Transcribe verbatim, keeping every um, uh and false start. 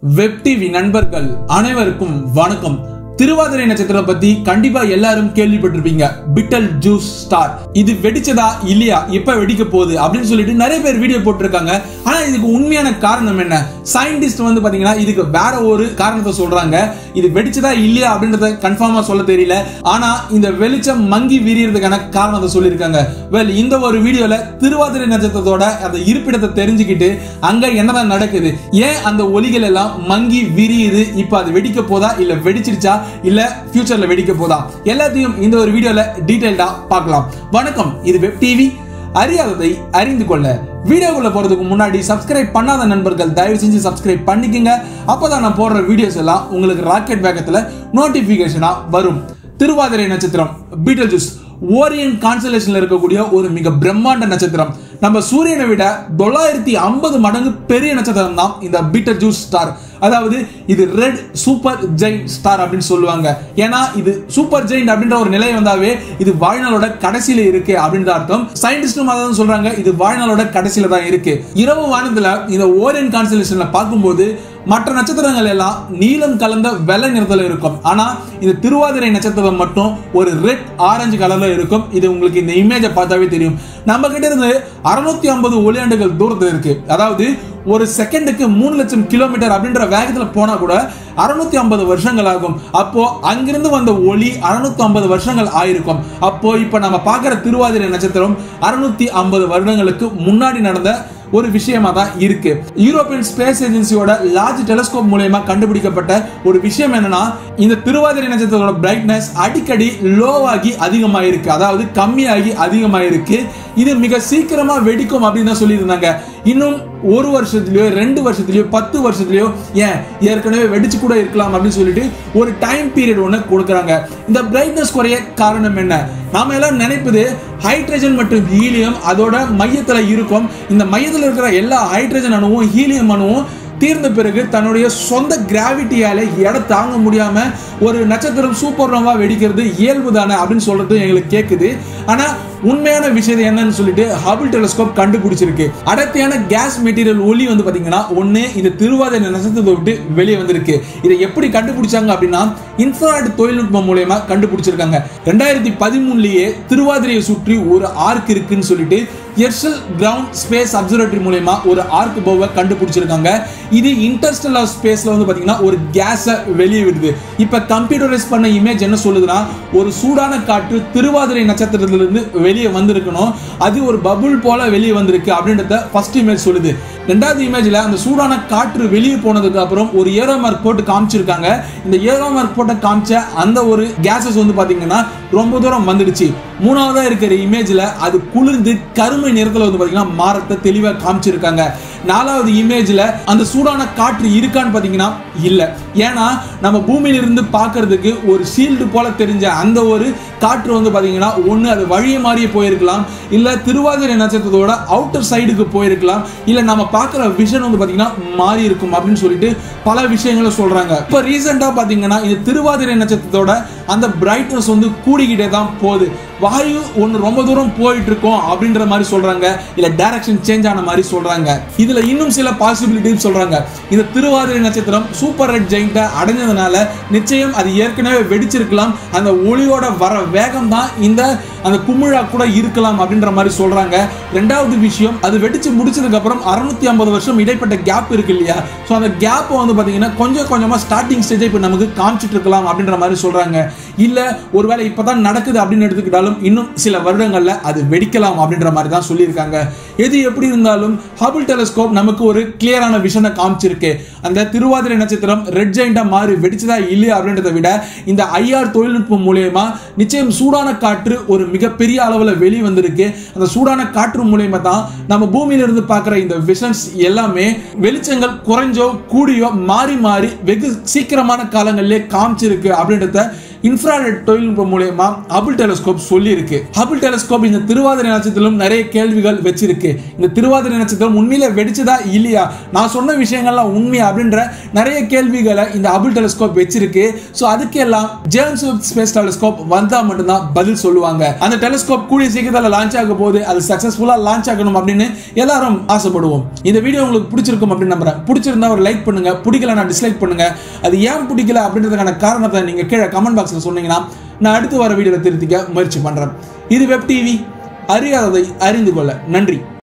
Web TV நண்பர்கள் அனைவருக்கும் வணக்கம். திருவாதிரை நட்சத்திரம் பத்தி கண்டிப்பா எல்லாரும் கேள்விப்பட்டிருப்பீங்க. பிட்டல் ஜூஸ் ஸ்டார் இது வெடிச்சதா இல்லையா, எப்ப வெடிக்க போகுது அப்படின்னு சொல்லிட்டு நிறைய பேர் வீடியோ போட்டிருக்காங்க. ஆனா இதுக்கு உண்மையான காரணம் என்ன? சயின்டிஸ்ட் வந்து பாத்தீங்கன்னா இதுக்கு வேற ஒரு காரணத்தை சொல்றாங்க. இது வெடிச்சதா இல்லையா அப்படின்றத கன்ஃபார்மா சொல்ல தெரியல. ஆனா இந்த வெளிச்சம் மங்கி விரியறதுக்கான காரணத்தை சொல்லியிருக்காங்க. வெல், இந்த ஒரு வீடியோல திருவாதிரை நட்சத்திரத்தோட அந்த இருப்பிடத்தை தெரிஞ்சுக்கிட்டு அங்க என்னதான் நடக்குது, ஏன் அந்த ஒளிகள் எல்லாம் மங்கி விரியுது, இப்ப அது வெடிக்க போதா இல்ல வெடிச்சிருச்சா இல்ல ஃபியூச்சர்ல வெடிக்க போதா, எல்லாத்தையும் இந்த ஒரு வீடியோல டீடைல்டா பார்க்கலாம். வணக்கம், இது வெப் டிவி. அறியாததை அறிந்து கொள்ள வீடியோக்குள்ள போறதுக்கு முன்னாடி சப்ஸ்கிரைப் பண்ணாத நண்பர்கள் தயவு செஞ்சு சப்ஸ்கிரைப் பண்ணிக்கங்க. அப்பதான் நான் போடுற வீடியோஸ் எல்லாம் உங்களுக்கு ராக்கெட் வேகத்துல நோட்டிபிகேஷனா வரும். திருவாதிரை நட்சத்திரம் பீட்டல் ஜூஸ் ஓரியன் கான்ஸ்டலேஷன்ல இருக்கக்கூடிய ஒரு மிக பிரம்மாண்ட நட்சத்திரம். நம்ம சூரியனை விட தொள்ளாயிரத்தி ஐம்பது மடங்கு பெரிய நட்சத்திரம் தான் இந்த பீட்டல் ஜூஸ் ஸ்டார். அதாவது இது ரெட் சூப்பர் ஜெயிண்ட் ஸ்டார் அப்படின்னு சொல்லுவாங்க. ஏன்னா இது சூப்பர் ஜெயிண்ட் அப்படின்ற ஒரு நிலை வந்தாவே இது வாழ்நாளோட கடைசியில இருக்கு அப்படின்ற அர்த்தம். சயின்டிஸ்டும் அதான் சொல்றாங்க, இது வாழ்நாளோட கடைசியில தான் இருக்கு. இரவு வானத்துல இந்த ஓரியன் கான்ஸ்டலேஷன்ல பார்க்கும்போது மற்ற நட்சத்திரங்கள் எல்லாம் நீலம் கலந்த வெள்ளை நிறத்துல இருக்கும். ஆனா இந்த திருவாதிரை நட்சத்திரம் மட்டும் ஒரு ரெட் ஆரஞ்சு கலர்ல இருக்கும். இது உங்களுக்கு இந்த இமேஜை பார்த்தாவே தெரியும். நம்ம கிட்ட இருந்து அறுநூத்தி ஐம்பது ஒளியாண்டுகள் தூரத்தில் இருக்கு. அதாவது ஒரு செகண்டுக்கு மூணு லட்சம் கிலோமீட்டர் அப்படின்ற வேகத்துல போனா கூட அறுநூத்தி ஐம்பது வருஷங்கள் ஆகும். அப்போ அங்கிருந்து வந்த ஒளி அறுநூத்தி ஐம்பது வருஷங்கள் ஆயிருக்கும். அப்போ இப்ப நம்ம பார்க்கிற திருவாதிரை நட்சத்திரம் அறுநூத்தி ஐம்பது வருடங்களுக்கு முன்னாடி நடந்த ஒரு விஷயமா தான் இருக்கு. யூரோப்பியன் ஸ்பேஸ் ஏஜென்சியோட லார்ஜ் டெலிஸ்கோப் மூலமா கண்டுபிடிக்கப்பட்ட ஒரு விஷயம் என்னன்னா, இந்த திருவாதிரை நட்சத்திரத்தோட பிரைட்னஸ் அடிக்கடி லோவாகி அதிகமாயிருக்கு, அதாவது கம்மியாகி அதிகமாயிருக்கு. இது மிக சீக்கிரமா வெடிக்கும் அப்படின்னு தான் சொல்லியிருந்தாங்க. இன்னும் ஒரு வருஷத்துலயோ ரெண்டு வருஷத்துலயோ பத்து வருஷத்துலயோ ஏன் ஏற்கனவே வெடிச்சு கூட இருக்கலாம் அப்படின்னு சொல்லிட்டு ஒரு டைம் பீரியட் ஒன்று கொடுக்குறாங்க. இந்த பிரைட்னஸ் குறைய காரணம் என்ன? நாம எல்லாம் நினைப்பது ஹைட்ரஜன் மற்றும் ஹீலியம் அதோட மையத்துல இருக்கும். இந்த மையத்தில் இருக்கிற எல்லா ஹைட்ரஜன் அணுவும் ஹீலியம் அணுவும் தீர்ந்த பிறகு தன்னுடைய சொந்த கிராவிட்டியால எடை தாங்க முடியாம ஒரு நட்சத்திரம் சூப்பர் நோவா வெடிக்கிறது இயல்பு தானே அப்படின்னு சொல்றது எங்களுக்கு கேக்குது. ஆனா உண்மையான விஷயம் என்னன்னு சொல்லிட்டு ஹபிள் டெலிஸ்கோப் கண்டுபிடிச்சிருக்கு. அடர்த்தியான கேஸ் மெட்டீரியல் ஒளி வந்து பாத்தீங்கன்னா ஒண்ணு இந்த திருவாதிரை நட்சத்திரத்தை விட்டு வெளியே வந்திருக்கு. இதை எப்படி கண்டுபிடிச்சாங்க அப்படின்னா இன்ஃப்ராரெட் தொழில்நுட்பம் மூலமா கண்டுபிடிச்சிருக்காங்க. ரெண்டாயிரத்தி பதிமூணுலயே திருவாதிரையை சுற்றி ஒரு ஆர்க் இருக்குன்னு சொல்லிட்டு எர்ஷல் கிரவுண்ட் ஸ்பேஸ் அப்சர்வேட்டரி மூலமா ஒரு ஆர்க் பவுவை கண்டுபிடிச்சிருக்காங்க. இது இன்டர்ஸ்டெல்லார் ஸ்பேஸ்ல வந்து பாத்தீங்கன்னா ஒரு கேஸை வெளியே விடுது. இப்ப கம்ப்யூட்டரைஸ் பண்ண இமேஜ் என்ன சொல்லுதுன்னா, ஒரு சூடான காற்று திருவாதிரை நட்சத்திரத்திலிருந்து வெளியே வந்திருக்கணும், அது ஒரு பபுள் போல வெளியே வந்திருக்கு அப்படின்றத ஃபர்ஸ்ட் இமேஜ் சொல்லுது. ரெண்டாவது இமேஜ்ல அந்த சூடான காற்று வெளியே போனதுக்கு அப்புறம் ஒரு ஏரோ மார்க் போட்டு காமிச்சிருக்காங்க. இந்த ஏரோ மார்க் போட்டு காமிச்ச அந்த ஒரு கேஸஸ் வந்து பாத்தீங்கன்னா ரொம்ப தூரம் வந்துடுச்சு. மூணாவதா இருக்கிற இமேஜ்ல அது குளிர்ந்து கருமை நிறத்துல வந்து பாத்தீங்கன்னா மாறத்தை தெளிவா காமிச்சிருக்காங்க. நாலாவது இமேஜ்ல அந்த சூடான காற்று இருக்கான்னு பாத்தீங்கன்னா இல்ல. ஏன்னா நம்ம பூமியில இருந்து பாக்குறதுக்கு ஒரு ஷீல்டு போல தெரிஞ்ச அந்த ஒரு காற்று வந்து பாத்தீங்கன்னா ஒண்ணு அது வழிய மாறியே போயிருக்கலாம், இல்ல திருவாதிரை நட்சத்திரத்தோட அவுட்டர் சைடுக்கு போயிருக்கலாம், இல்ல நம்ம பாக்குற விஷன் வந்து பாத்தீங்கன்னா மாறி இருக்கும் அப்படின்னு சொல்லிட்டு பல விஷயங்களை சொல்றாங்க. இப்ப ரீசெண்டா பாத்தீங்கன்னா இந்த திருவாதிரை நட்சத்திரத்தோட அந்த பிரைட்னஸ் வந்து கூடிக்கிட்டே தான் போகுது. வாயு ஒன்று ரொம்ப தூரம் போயிட்டு இருக்கோம் அப்படின்ற மாதிரி சொல்றாங்க, இல்ல டைரக்ஷன் சேஞ்ச் ஆன மாதிரி சொல்றாங்க. இதுல இன்னும் சில பாசிபிலிட்டிஸ் சொல்றாங்க. இந்த திருவாதிரை நட்சத்திரம் சூப்பர் ரெட் ஜெயிண்ட அடைஞ்சதுனால நிச்சயம் அது ஏற்கனவே வெடிச்சிருக்கலாம். அந்த ஒளியோட வர வேகம் தான் இந்த அந்த குமிழா கூட இருக்கலாம் அப்படின்ற மாதிரி சொல்றாங்க. ரெண்டாவது விஷயம், அது வெடிச்சு முடிச்சதுக்கு அப்புறம் அறுநூத்தி ஐம்பது வருஷம் இடைப்பட்ட கேப் இருக்கு இல்லையா, ஸோ அந்த கேப் வந்து பாத்தீங்கன்னா கொஞ்சம் கொஞ்சமா ஸ்டார்டிங் ஸ்டேஜ் இப்போ நமக்கு காமிச்சிட்டு இருக்கலாம் அப்படின்ற மாதிரி சொல்றாங்க. இல்ல ஒருவேளை இப்பதான் நடக்குது அப்படின்னு எடுத்துக்கிட்டாலும் இன்னும் சில வருடங்கள்ல அது வெடிக்கலாம் அப்படின்ற மாதிரி தான் சொல்லியிருக்காங்க. எது எப்படி இருந்தாலும் ஹபிள் டெலிஸ்கோப் நமக்கு ஒரு கிளியரான விஷனை காமிச்சிருக்கு. அந்த திருவாதிரை நட்சத்திரம் ரெட் ஜெயிண்டா மாறி வெடிச்சதா இல்லையா அப்படின்றத விட இந்த ஐஆர் தொழில்நுட்பம் மூலமா நிச்சயம் சூடான காற்று ஒரு மிகப்பெரிய அளவுல வெளியே வந்திருக்கு. அந்த சூடான காற்று மூலமா தான் நம்ம பூமியில இருந்து பார்க்கிற இந்த விஷன்ஸ் எல்லாமே வெளிச்சங்கள் குறைஞ்சோ கூடியோ மாறி மாறி வெகு சீக்கிரமான காலங்களிலே காமிச்சிருக்கு அப்படின்றத இன்ஃப்ராரெட் தொழில்நுட்பம் மூலமா ஹபிள் டெலஸ்கோப் சொல்லி இருக்கு. ஹபிள் டெலஸ்கோப் இந்த திருவாதிரை நட்சத்திரம் நிறைய கேள்விகள் வச்சிருக்கு. இந்த திருவாதிரை நட்சத்திரம் உண்மையில வெடிச்சதா இல்லையா, நான் சொன்ன விஷயங்கள்லாம் உண்மையா அப்படின்ற நிறைய கேள்விகளை இந்த ஹபிள் டெலஸ்கோப் வச்சிருக்கு. சோ அதுக்கெல்லாம் ஜேம்ஸ் வெப் ஸ்பேஸ் டெலஸ்கோப் வந்தா மட்டும்தான் பதில் சொல்லுவாங்க. அந்த டெலஸ்கோப் கூடிய சீக்கிரத்தில் லான்ச் ஆக போது, அது சக்சஸ்ஃபுல்லா லான்ச் ஆகணும் அப்படின்னு எல்லாரும் ஆசைப்படுவோம். இந்த வீடியோ உங்களுக்கு பிடிச்சிருக்கும் அப்படின்னு நம்புறேன். பிடிச்சிருந்தா ஒரு லைக் பண்ணுங்க, பிடிக்கல நான் டிஸ்லைக் பண்ணுங்க. அது ஏன் பிடிக்கல அப்படின்றதுக்கான காரணத்தை நீங்க கீழே கமெண்ட் பாக்ஸ்ல சொன்னீங்கன்னா நான் அடுத்து வர வீடியோல திருத்திக்க முயற்சி பண்றேன். இது வெப் டிவி, அறியாததை அறிந்து கொள்ள. நன்றி.